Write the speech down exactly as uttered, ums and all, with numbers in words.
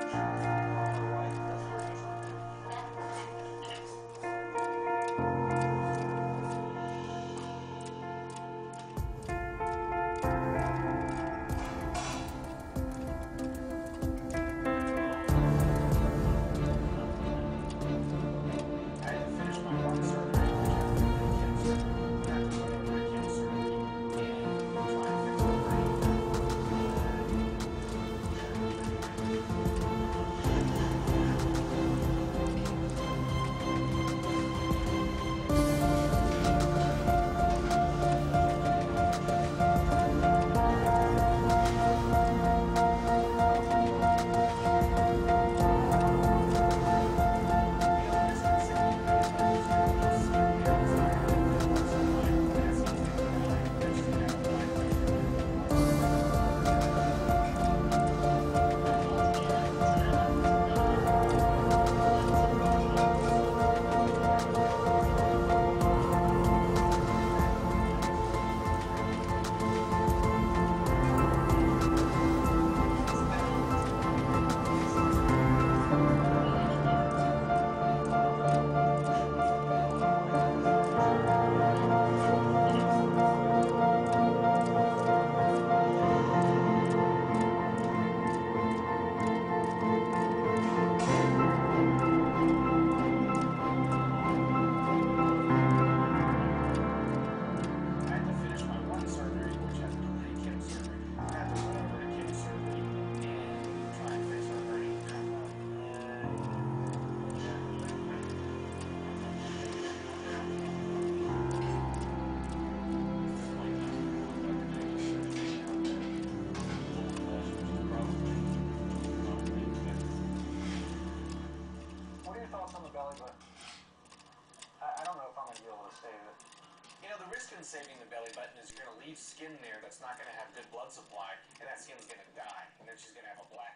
belly button. I, I don't know if I'm going to be able to save it. You know, the risk in saving the belly button is you're going to leave skin there that's not going to have good blood supply, and that skin's going to die, and then she's going to have a black